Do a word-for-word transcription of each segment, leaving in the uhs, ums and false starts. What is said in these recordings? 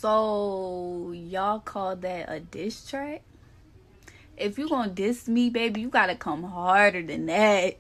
So y'all call that a diss track? If you gonna diss me, baby, you gotta come harder than that.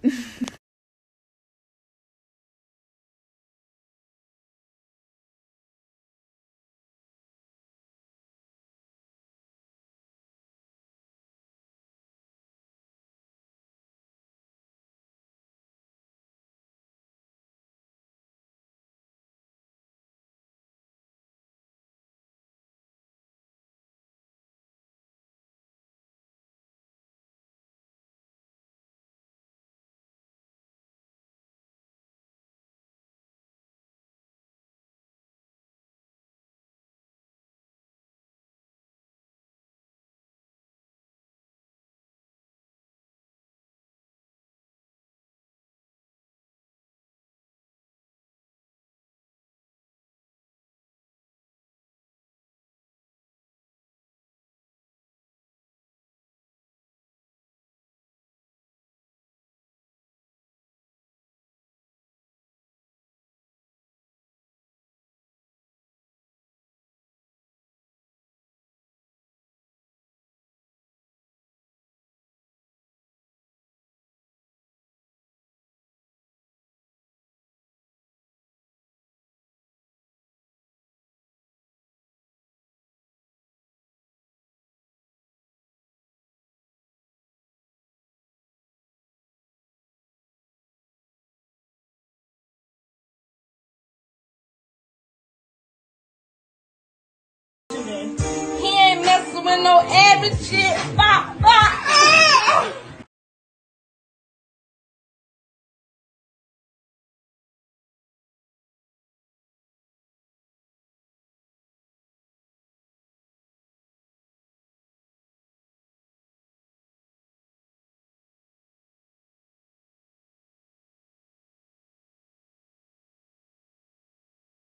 He ain't messing with no average shit. Bop.